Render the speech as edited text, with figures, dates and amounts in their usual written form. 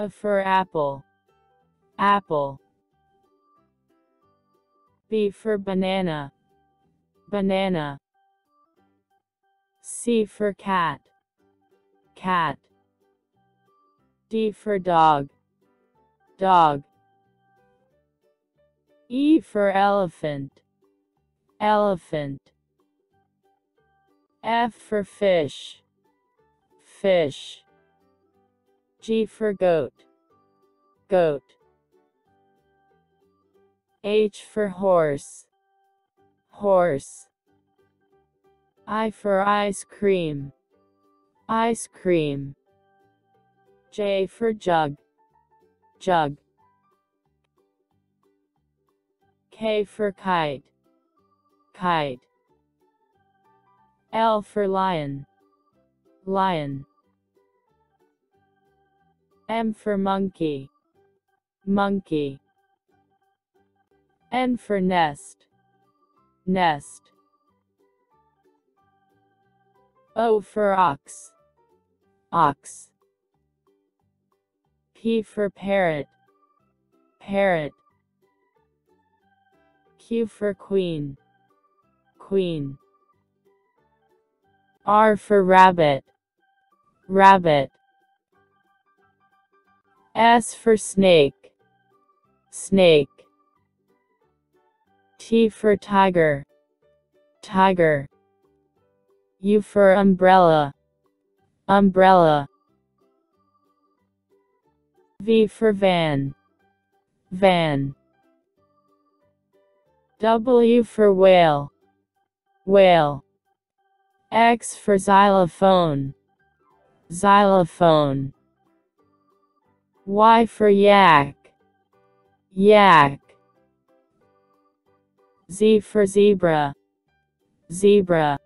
A for apple, apple. B for banana, banana. C for cat, cat. D for dog, dog. E for elephant, elephant. F for fish, fish. G for goat, goat. H for horse, horse. I for ice cream, ice cream. J for jug, jug. K for kite, kite. L for lion, lion. M for monkey, monkey. N for nest, nest. O for ox, ox. P for parrot, parrot. Q for queen, queen. R for rabbit, rabbit. S for snake, snake. T for tiger, tiger. U for umbrella, umbrella. V for van, van. W for whale, whale. X for xylophone, xylophone. Y for yak, yak. Z for zebra, zebra.